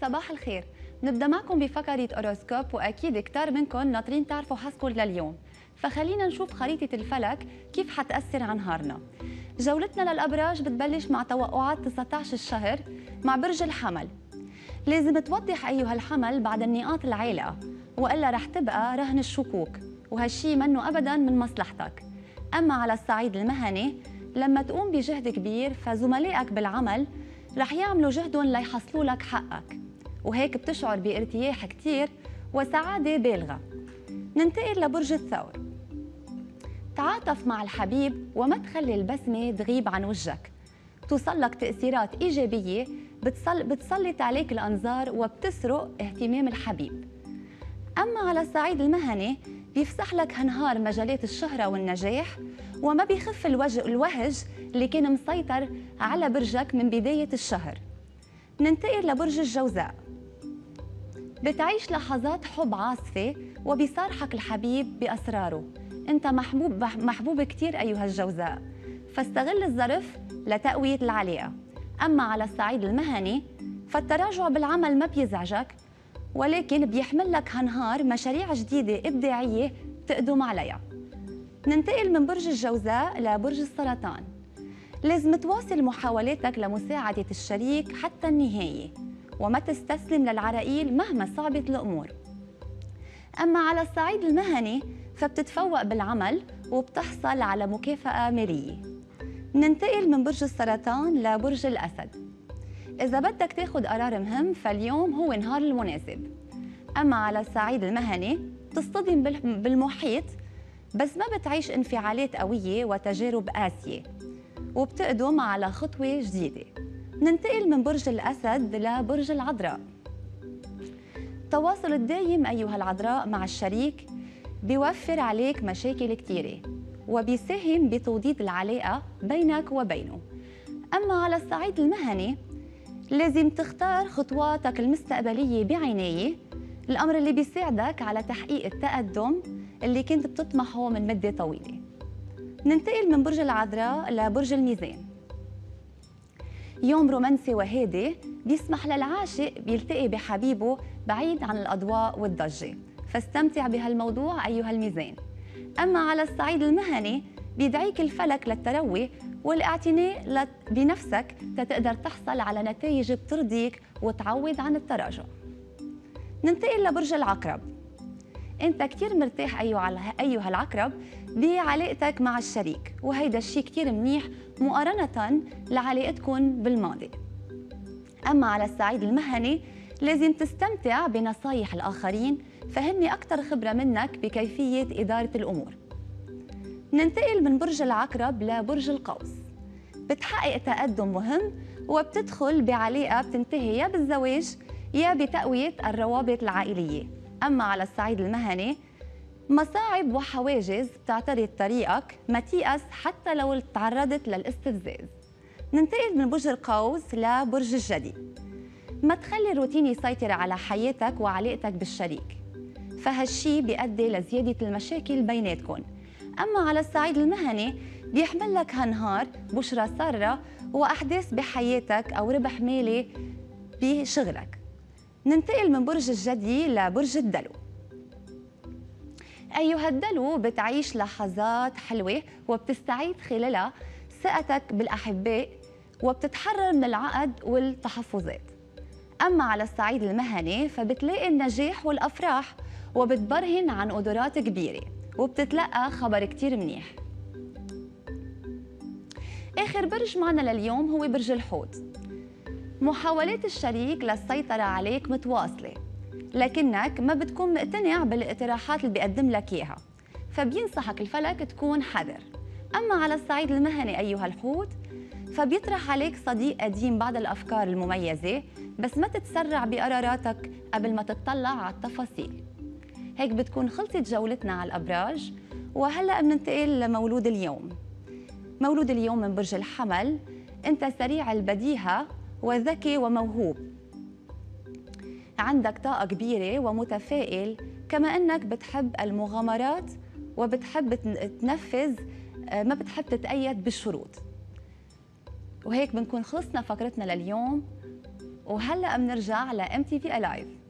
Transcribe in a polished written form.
صباح الخير. نبدأ معكم بفقرة أوروسكوب، وأكيد كتار منكم ناطرين تعرفوا حظكم لليوم، فخلينا نشوف خريطة الفلك كيف حتأثر على نهارنا. جولتنا للأبراج بتبلش مع توقعات 19 الشهر مع برج الحمل. لازم توضح أيها الحمل بعد النقاط العالقة، وإلا رح تبقى رهن الشكوك، وهالشي منه أبداً من مصلحتك. أما على الصعيد المهني، لما تقوم بجهد كبير فزملائك بالعمل رح يعملوا جهدهم ليحصلوا لك حقك، وهيك بتشعر بارتياح كتير وسعادة بالغة. ننتقل لبرج الثور. تعاطف مع الحبيب وما تخلي البسمة تغيب عن وجهك. توصلك تأثيرات إيجابية بتسلط عليك الأنظار وبتسرق اهتمام الحبيب. أما على الصعيد المهني بيفسح لك هالنهار مجالات الشهرة والنجاح، وما بيخف الوهج اللي كان مسيطر على برجك من بداية الشهر. ننتقل لبرج الجوزاء. بتعيش لحظات حب عاصفة وبيصارحك الحبيب بأسراره. أنت محبوب كتير أيها الجوزاء، فاستغل الظرف لتقوية العلاقة. أما على الصعيد المهني فالتراجع بالعمل ما بيزعجك، ولكن بيحمل لك هالنهار مشاريع جديدة إبداعية تقدم عليها. ننتقل من برج الجوزاء لبرج السرطان. لازم تواصل محاولاتك لمساعدة الشريك حتى النهاية، وما تستسلم للعراقيل مهما صعبت الأمور. أما على الصعيد المهني فبتتفوق بالعمل وبتحصل على مكافأة مالية. ننتقل من برج السرطان لبرج الأسد. إذا بدك تاخد قرار مهم فاليوم هو النهار المناسب. أما على الصعيد المهني تصطدم بالمحيط، بس ما بتعيش انفعالات قوية وتجارب قاسية، وبتقدم على خطوة جديدة. ننتقل من برج الأسد لبرج العذراء. التواصل الدايم أيها العذراء مع الشريك بيوفر عليك مشاكل كتيرة، وبيساهم بتوطيد العلاقة بينك وبينه. أما على الصعيد المهني لازم تختار خطواتك المستقبلية بعناية، الأمر اللي بيساعدك على تحقيق التقدم اللي كنت بتطمحه من مدة طويلة. ننتقل من برج العذراء لبرج الميزان. يوم رومانسي وهادي بيسمح للعاشق بيلتقي بحبيبه بعيد عن الأضواء والضجة، فاستمتع بهالموضوع أيها الميزان. أما على الصعيد المهني بيدعيك الفلك للتروي والاعتناء بنفسك تقدر تحصل على نتائج بترضيك وتعوض عن التراجع. ننتقل لبرج العقرب. أنت كتير مرتاح أيها العقرب بعلاقتك مع الشريك، وهيدا الشيء كتير منيح مقارنة لعلاقتكم بالماضي. أما على الصعيد المهني لازم تستمتع بنصايح الآخرين، فهن أكثر خبرة منك بكيفية إدارة الأمور. ننتقل من برج العقرب لبرج القوس. بتحقق تقدم مهم وبتدخل بعلاقة بتنتهي يا بالزواج يا بتقوية الروابط العائلية. أما على الصعيد المهني مصاعب وحواجز بتعترض طريقك، ما تيأس حتى لو تعرضت للاستفزاز. ننتقل من برج القوس لبرج الجدي. ما تخلي الروتين يسيطر على حياتك وعلاقتك بالشريك، فهالشي بيؤدي لزيادة المشاكل بيناتكم. أما على الصعيد المهني بيحمل لك هالنهار بشرى سارة وأحداث بحياتك أو ربح مالي بشغلك. ننتقل من برج الجدي لبرج الدلو. أيها الدلو بتعيش لحظات حلوة وبتستعيد خلالها ثقتك بالأحباء وبتتحرر من العقد والتحفظات. أما على الصعيد المهني فبتلاقي النجاح والأفراح وبتبرهن عن قدرات كبيرة وبتتلقى خبر كتير منيح. آخر برج معنا لليوم هو برج الحوت. محاولات الشريك للسيطرة عليك متواصلة، لكنك ما بتكون مقتنع بالاقتراحات اللي بيقدم لك إياها، فبينصحك الفلك تكون حذر. أما على الصعيد المهني أيها الحوت فبيطرح عليك صديق قديم بعض الأفكار المميزة، بس ما تتسرع بقراراتك قبل ما تطلع على التفاصيل. هيك بتكون خلصت جولتنا على الأبراج، وهلأ بننتقل لمولود اليوم. مولود اليوم من برج الحمل. أنت سريع البديهة وذكي وموهوب، عندك طاقة كبيرة ومتفائل، كما أنك بتحب المغامرات وبتحب تنفذ، ما بتحب تتأيد بالشروط. وهيك بنكون خلصنا فقرتنا لليوم، وهلأ بنرجع ل MTV Alive.